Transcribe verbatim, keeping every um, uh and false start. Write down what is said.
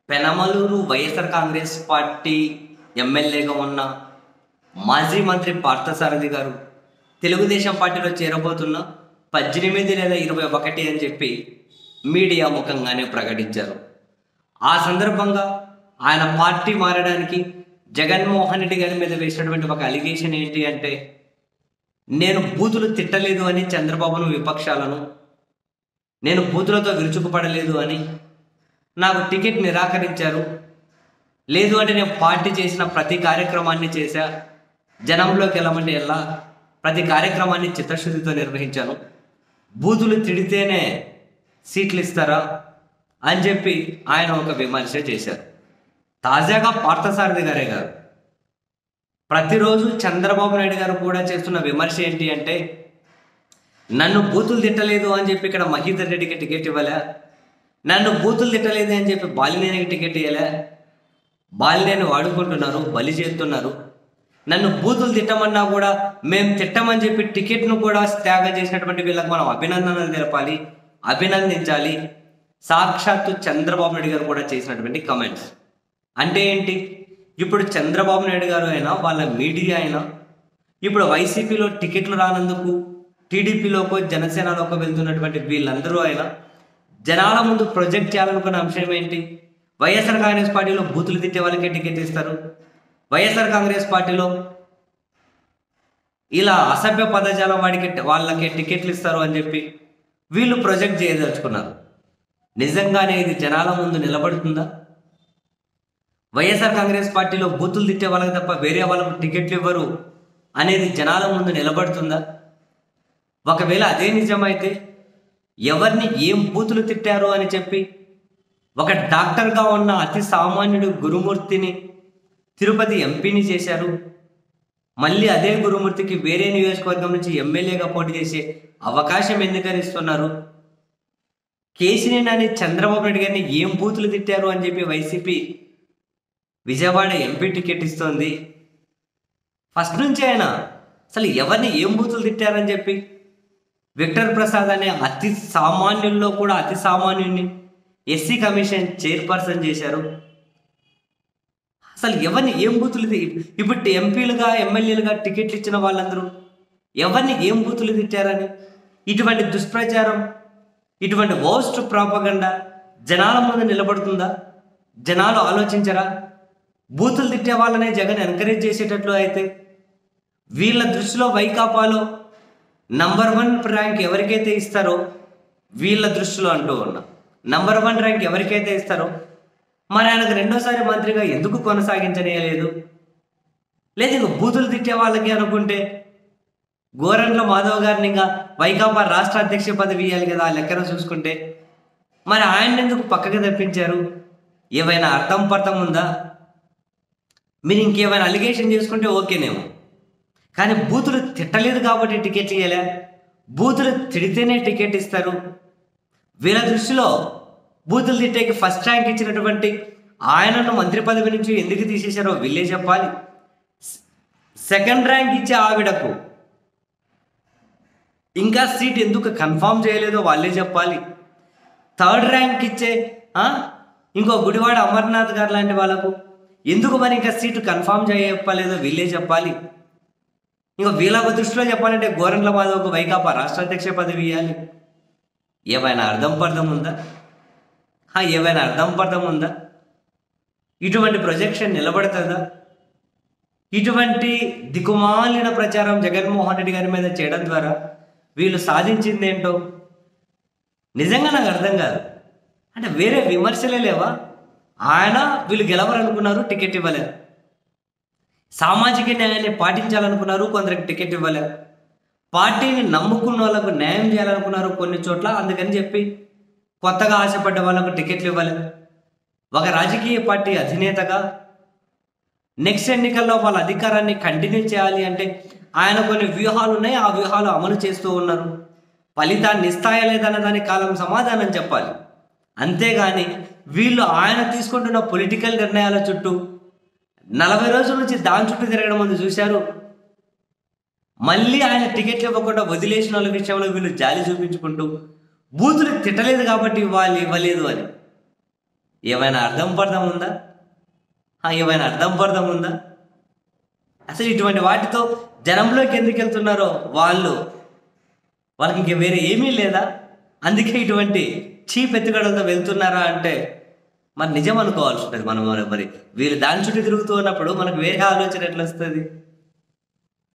Penamaluru YSR Congress party ఎమ్మెల్యేగా ఉన్న మాజీ మంత్రి పార్థసారథి గారు తెలుగుదేశం పార్టీలో చేరబోతున్న పద్దెనిమిది లేదా ఇరవై ఒకటి అని చెప్పి మీడియా ముఖంగానే ప్రకటించారు. ఆ సందర్భంగా ఆయన పార్టీ మారడానికి జగన్మోహన్ రెడ్డి గారి మీద వేసినటువంటి ఒక అలిగేషన్ ఏంటి అంటే, నేను బూతులు తిట్టలేదు అని చంద్రబాబును విపక్షాలను, నేను బూతులతో విరుచుకుపడలేదు అని, నాకు టికెట్ నిరాకరించారు, లేదు అంటే నేను పార్టీ చేసిన ప్రతి కార్యక్రమాన్ని చేశా, జనంలోకి వెళ్ళమంటే ఎలా ప్రతి కార్యక్రమాన్ని చిత్తశుద్ధితో నిర్వహించాను, బూతులు తిడితేనే సీట్లు ఇస్తారా అని చెప్పి ఆయన ఒక విమర్శ చేశారు. తాజాగా పార్థసారథి గారే గారు ప్రతిరోజు చంద్రబాబు నాయుడు గారు కూడా చేస్తున్న విమర్శ ఏంటి అంటే, నన్ను బూతులు తిట్టలేదు అని చెప్పి ఇక్కడ మహీధర్ రెడ్డికి టికెట్ ఇవ్వలే, నన్ను బూతులు తిట్టలేదు అని చెప్పి బాలినేనికి టికెట్ ఇవ్వలే, బాలినేని వాడుకుంటున్నారు, బలి చేస్తున్నారు, నన్ను బూతులు తిట్టమన్నా కూడా మేము తిట్టమని చెప్పి టికెట్ను కూడా త్యాగం చేసినటువంటి వీళ్ళకి మనం అభినందనలు తెలపాలి, అభినందించాలి. సాక్షాత్తు చంద్రబాబు నాయుడు గారు కూడా చేసినటువంటి కమెంట్స్ అంటే ఏంటి? ఇప్పుడు చంద్రబాబు నాయుడు గారు అయినా వాళ్ళ మీడియా అయినా ఇప్పుడు వైసీపీలో టికెట్లు రానందుకు టీడీపీలోకో జనసేనలోకో వెళ్తున్నటువంటి వీళ్ళందరూ అయినా జనాల ముందు ప్రొజెక్ట్ చేయాలనుకున్న అంశం ఏంటి? వైఎస్ఆర్ కాంగ్రెస్ పార్టీలో బూతులు తిట్టే వాళ్ళకే టికెట్ ఇస్తారు, వైఎస్ఆర్ కాంగ్రెస్ పార్టీలో ఇలా అసభ్య పదజాలం వాడికి వాళ్ళకి టికెట్లు ఇస్తారు అని చెప్పి వీళ్ళు ప్రొజెక్ట్ చేయదలుచుకున్నారు. నిజంగానే ఇది జనాల ముందు నిలబడుతుందా? వైఎస్ఆర్ కాంగ్రెస్ పార్టీలో బూతులు తిట్టే వాళ్ళకి తప్ప వేరే వాళ్ళకు టికెట్లు ఇవ్వరు అనేది జనాల ముందు నిలబడుతుందా? ఒకవేళ అదే నిజమైతే ఎవరిని ఏం బూతులు తిట్టారు అని చెప్పి ఒక డాక్టర్గా ఉన్న అతి సామాన్యుడు గురుమూర్తిని తిరుపతి ఎంపీని చేశారు, మళ్ళీ అదే గురుమూర్తికి వేరే నియోజకవర్గం నుంచి ఎమ్మెల్యేగా పోటీ చేసే అవకాశం ఎందుకని ఇస్తున్నారు? కేసీనేని చంద్రబాబు నాయుడు గారిని ఏం బూతులు తిట్టారు అని చెప్పి వైసీపీ విజయవాడ ఎంపీ టికెట్ ఇస్తోంది. ఫస్ట్ నుంచి ఆయన అసలు ఎవరిని ఏం బూతులు తిట్టారని చెప్పి విక్టర్ ప్రసాద్ అనే అతి సామాన్యుల్లో కూడా అతి సామాన్యుని ఎస్సీ కమిషన్ చైర్పర్సన్ చేశారు. అసలు ఎవరిని ఏం బూతులు ఇప్పుడు ఎంపీలుగా ఎమ్మెల్యేలుగా టికెట్లు ఇచ్చిన వాళ్ళందరూ ఎవరిని ఏం బూతులు తిట్టారని ఇటువంటి దుష్ప్రచారం, ఇటువంటి వర్స్ట్ ప్రాపగండా జనాల ముందు నిలబడుతుందా? జనాలు ఆలోచించరా? బూతులు తిట్టే వాళ్ళనే జగన్ ఎంకరేజ్ చేసేటట్లు అయితే వీళ్ళ దృష్టిలో వైకాపాలో నంబర్ వన్ ర్యాంక్ ఎవరికైతే ఇస్తారో వీళ్ళ దృష్టిలో అంటూ ఉన్నా నంబర్ వన్ ర్యాంక్ ఎవరికైతే ఇస్తారో మరి ఆయనకు రెండోసారి మంత్రిగా ఎందుకు కొనసాగించనేయలేదు? లేదు ఇంక బూతులు తిట్టే వాళ్ళకి అనుకుంటే గోరంట్ల మాధవ్ గారిని ఇంకా వైకాపా రాష్ట్ర అధ్యక్ష పదవి ఇవ్వాలి కదా ఆ లెక్కన చూసుకుంటే, మరి ఆయన్ని ఎందుకు పక్కకి తప్పించారు? ఏవైనా అర్థం పర్థం ఉందా? మీరు ఇంకేమైనా అలిగేషన్ చేసుకుంటే ఓకేనేమో, కానీ బూతులు తిట్టలేదు కాబట్టి టికెట్ ఇవ్వలే, బూతులు తిడితేనే టికెట్ ఇస్తారు. వీళ్ళ దృష్టిలో బూతులు తిట్టేకి ఫస్ట్ ర్యాంక్ ఇచ్చినటువంటి ఆయనను మంత్రి పదవి నుంచి ఎందుకు తీసేశారో వీళ్ళే చెప్పాలి. సెకండ్ ర్యాంక్ ఇచ్చే ఆవిడకు ఇంకా సీట్ ఎందుకు కన్ఫామ్ చేయలేదో వాళ్ళే చెప్పాలి. థర్డ్ ర్యాంక్ ఇచ్చే ఇంకో గుడివాడ అమర్నాథ్ గారు లాంటి వాళ్ళకు ఎందుకు మరి ఇంకా సీటు కన్ఫామ్ చేయలేదో వీళ్ళే చెప్పాలి. ఇంకా వీళ్ళ దృష్టిలో చెప్పాలంటే గోరంట్ల మాధవ్కు వైకాపా రాష్ట్ర అధ్యక్ష పదవి ఇవ్వాలి. ఏమైనా అర్థం పర్థం ఉందా? ఏమైనా అర్థం పర్థం ఉందా? ఇటువంటి ప్రొజెక్షన్ నిలబడుతుందా? ఇటువంటి దిక్కుమాలిన ప్రచారం జగన్మోహన్ రెడ్డి గారి మీద చేయడం ద్వారా వీళ్ళు సాధించింది ఏంటో నిజంగా నాకు అర్థం కాదు. అంటే వేరే విమర్శలే లేవా? ఆయన వీళ్ళు గెలవాలనుకున్నారు, టికెట్ ఇవ్వలేదు. సామాజిక న్యాయాన్ని పాటించాలనుకున్నారు, కొందరికి టికెట్ ఇవ్వలేదు. పార్టీని నమ్ముకున్న వాళ్ళకు న్యాయం చేయాలనుకున్నారు కొన్ని చోట్ల, అందుకని చెప్పి కొత్తగా ఆశపడ్డ వాళ్ళకు టికెట్లు ఇవ్వలేదు. ఒక రాజకీయ పార్టీ అధినేతగా నెక్స్ట్ ఎన్నికల్లో వాళ్ళ అధికారాన్ని కంటిన్యూ చేయాలి అంటే ఆయన కొన్ని వ్యూహాలు ఉన్నాయి, ఆ వ్యూహాలు అమలు చేస్తూ ఉన్నారు. ఫలితాన్ని ఇస్తాయా లేదన్న దానికి కాలం సమాధానం చెప్పాలి. అంతేగాని వీళ్ళు ఆయన తీసుకుంటున్న పొలిటికల్ నిర్ణయాల చుట్టూ నలభై రోజుల నుంచి దాని చుట్టూ తిరగడం ముందు చూశారు. మళ్ళీ ఆయన టికెట్లు ఇవ్వకుండా వదిలేసిన వాళ్ళ విషయంలో వీళ్ళు జాలి చూపించుకుంటూ బూతులు తిట్టలేదు కాబట్టి ఇవ్వాలి ఇవ్వలేదు అని ఏమైనా అర్థం పర్థం ఉందా? ఆ, ఏమైనా అర్థం పర్థం ఉందా? అసలు ఇటువంటి వాటితో జనంలోకి ఎందుకు వెళ్తున్నారో వాళ్ళు వాళ్ళకి ఇంక వేరే ఏమీ లేదా, అందుకే ఇటువంటి చీప్ ఎత్తుగడలతో వెళ్తున్నారా అంటే మరి నిజం అనుకోవాల్సి ఉంటుంది మనం. మరి మరి వీళ్ళు దాని చుట్టూ తిరుగుతూ ఉన్నప్పుడు మనకు వేరే ఆలోచన ఎట్లా వస్తుంది?